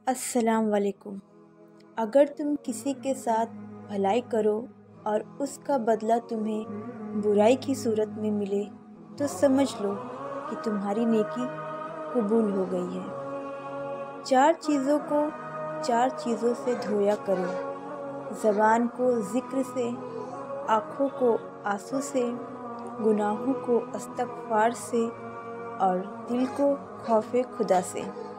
अस्सलाम वालेकुम। अगर तुम किसी के साथ भलाई करो और उसका बदला तुम्हें बुराई की सूरत में मिले तो समझ लो कि तुम्हारी नेकी कबूल हो गई है। चार चीज़ों को चार चीज़ों से धोया करो। ज़बान को ज़िक्र से, आँखों को आंसू से, गुनाहों को इस्तग़फ़ार से और दिल को खौफ़े खुदा से।